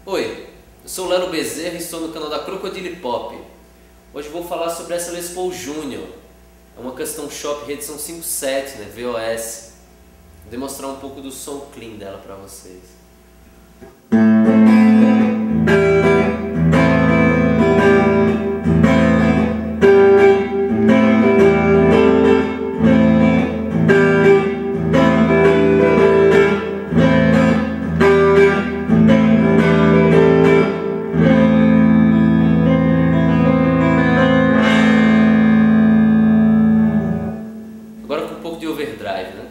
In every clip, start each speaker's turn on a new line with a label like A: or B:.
A: Oi, eu sou o Lelo Bezerra e estou no canal da Crocodile Pop. Hoje vou falar sobre essa Les Paul Junior. É uma Custom Shop Reedição 5.7, né, VOS. Vou demonstrar um pouco do som clean dela para vocês. Agora com um pouco de overdrive, né?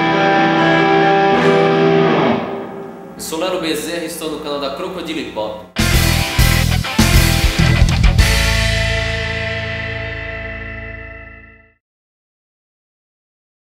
A: Sou Lelo Bezerra e estou no canal da Crocodile Pop.